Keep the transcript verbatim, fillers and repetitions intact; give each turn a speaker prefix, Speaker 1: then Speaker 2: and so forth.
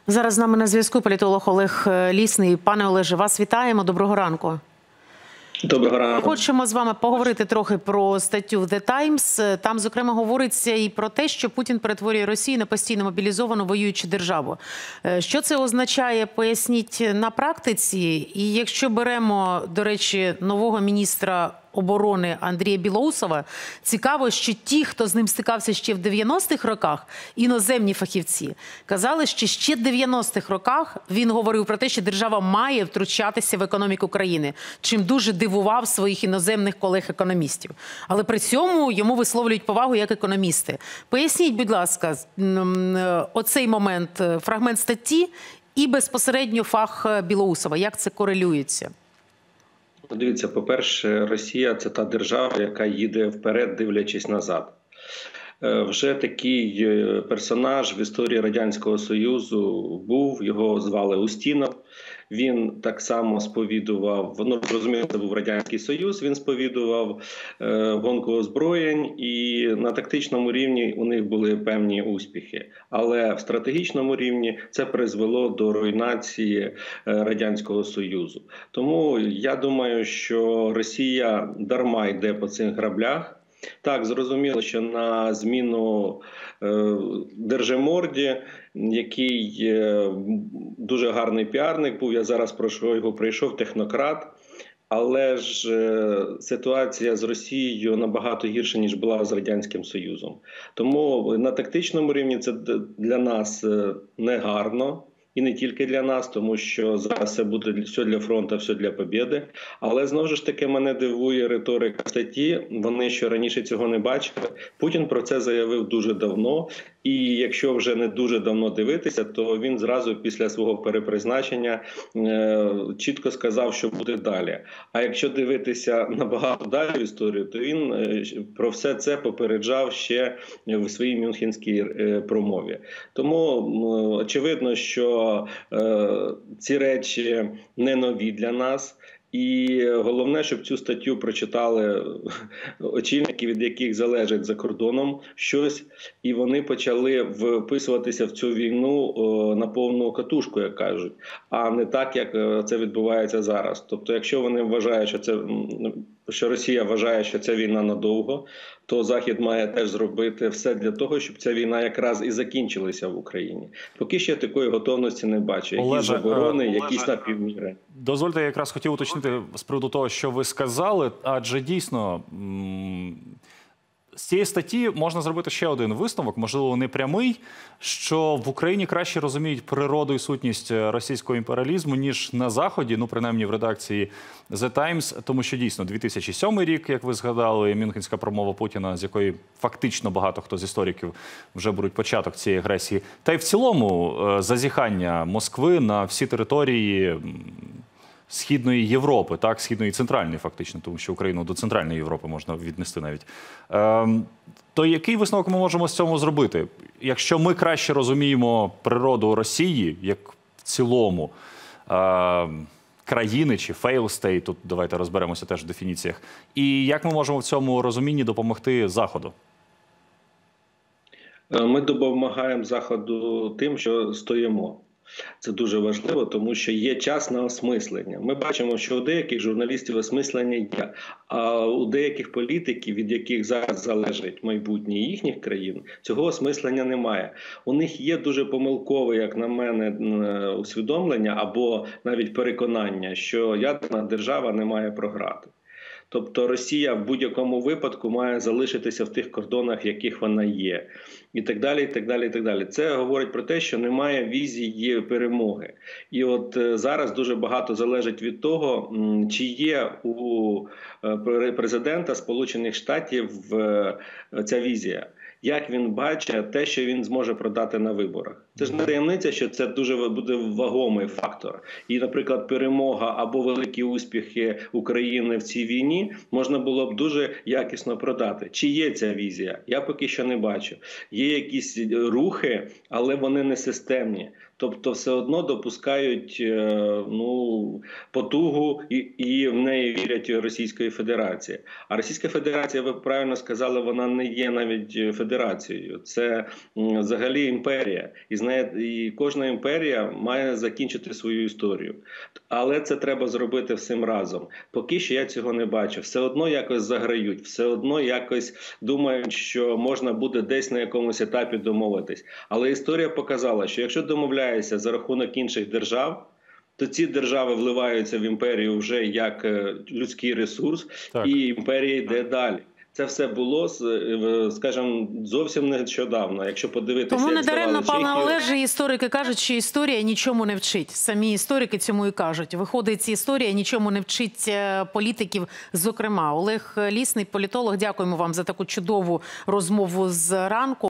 Speaker 1: Зараз з нами на зв'язку політолог Олег Лісний. Пане Олеже, вас вітаємо. Доброго ранку.
Speaker 2: Доброго ранку.
Speaker 1: Хочемо з вами поговорити трохи про статтю в The Times. Там, зокрема, говориться і про те, що Путін перетворює Росію на постійно мобілізовану воюючу державу. Що це означає, поясніть на практиці. І якщо беремо, до речі, нового міністра оборони Андрія Білоусова, цікаво, що ті, хто з ним стикався ще в дев'яностих роках, іноземні фахівці, казали, що ще в дев'яностих роках він говорив про те, що держава має втручатися в економіку країни, чим дуже дивував своїх іноземних колег-економістів. Але при цьому йому висловлюють повагу як економісти. Поясніть, будь ласка, оцей момент, фрагмент статті і безпосередньо фах Білоусова. Як це корелюється?
Speaker 2: Дивіться, по-перше, Росія – це та держава, яка їде вперед, дивлячись назад. Вже такий персонаж в історії Радянського Союзу був, його звали Устінов. Він так само сповідував, ну, розумієте, це був Радянський Союз, він сповідував е, гонку озброєнь, і на тактичному рівні у них були певні успіхи. Але в стратегічному рівні це призвело до руйнації е, Радянського Союзу. Тому я думаю, що Росія дарма йде по цих граблях. Так, зрозуміло, що на зміну е, Держиморді, який е, дуже гарний піарник був, я зараз про що його прийшов, технократ, але ж е, ситуація з Росією набагато гірша, ніж була з Радянським Союзом. Тому на тактичному рівні це для нас не гарно. І не тільки для нас, тому що зараз це буде все для фронту, все для побєди. Але знову ж таки мене дивує риторика статті. Вони що раніше цього не бачили. Путін про це заявив дуже давно. І якщо вже не дуже давно дивитися, то він зразу після свого перепризначення е, чітко сказав, що буде далі. А якщо дивитися набагато далі в історію, то він е, про все це попереджав ще в своїй мюнхенській е, промові. Тому е, очевидно, що е, ці речі не нові для нас. І головне, щоб цю статтю прочитали очільники, від яких залежить за кордоном щось, і вони почали вписуватися в цю війну на повну катушку, як кажуть, а не так, як це відбувається зараз. Тобто, якщо вони вважають, що це що Росія вважає, що це війна надовго, то Захід має теж зробити все для того, щоб ця війна якраз і закінчилася в Україні. Поки ще такої готовності не бачу. Якісь заборони, якісь напівміри.
Speaker 3: Дозвольте, я якраз хотів уточнити з приводу того, що ви сказали, адже дійсно з цієї статті можна зробити ще один висновок, можливо, не прямий, що в Україні краще розуміють природу і сутність російського імперіалізму, ніж на Заході, ну, принаймні в редакції The Times, тому що дійсно дві тисячі сьомий рік, як ви згадали, мюнхенська промова Путіна, з якої фактично багато хто з істориків вже беруть початок цієї агресії, та й в цілому зазіхання Москви на всі території Східної Європи, так, Східної і Центральної фактично, тому що Україну до Центральної Європи можна віднести навіть. Ем, то який висновок ми можемо з цього зробити? Якщо ми краще розуміємо природу Росії, як в цілому, ем, країни чи fail state, тут давайте розберемося теж в дефініціях, і як ми можемо в цьому розумінні допомогти Заходу?
Speaker 2: Ми допомагаємо Заходу тим, що стоїмо. Це дуже важливо, тому що є час на осмислення. Ми бачимо, що у деяких журналістів осмислення є, а у деяких політиків, від яких зараз залежить майбутнє їхніх країн, цього осмислення немає. У них є дуже помилкове, як на мене, усвідомлення або навіть переконання, що ядерна держава не має програти. Тобто Росія в будь-якому випадку має залишитися в тих кордонах, в яких вона є. І так далі, і так далі, і так далі. Це говорить про те, що немає візії перемоги. І от зараз дуже багато залежить від того, чи є у президента Сполучених Штатів ця візія. Як він бачить те, що він зможе продати на виборах. Це ж не таємниця, що це дуже буде вагомий фактор. І, наприклад, перемога або великі успіхи України в цій війні можна було б дуже якісно продати. Чи є ця візія? Я поки що не бачу. Є якісь рухи, але вони не системні. Тобто все одно допускають ну, потугу і, і в неї вірять Російської Федерації. А Російська Федерація, ви правильно сказали, вона не є навіть федерацією. Це взагалі імперія. І з неї, і кожна імперія має закінчити свою історію. Але це треба зробити всім разом. Поки що я цього не бачу. Все одно якось заграють, все одно якось думають, що можна буде десь на якомусь етапі домовитись. Але історія показала, що якщо домовляєшся за рахунок інших держав, то ці держави вливаються в імперію вже як людський ресурс,
Speaker 3: так.
Speaker 2: і імперія йде далі. Це все було, скажімо, зовсім нещодавно. Якщо подивитися,
Speaker 1: тому
Speaker 2: як
Speaker 1: недаремно,
Speaker 2: здавали
Speaker 1: пане
Speaker 2: Чехію...
Speaker 1: Олеже, історики кажуть, що історія нічому не вчить. Самі історики цьому і кажуть. Виходить, історія нічому не вчить політиків, зокрема. Олег Лісний, політолог, дякуємо вам за таку чудову розмову з ранку.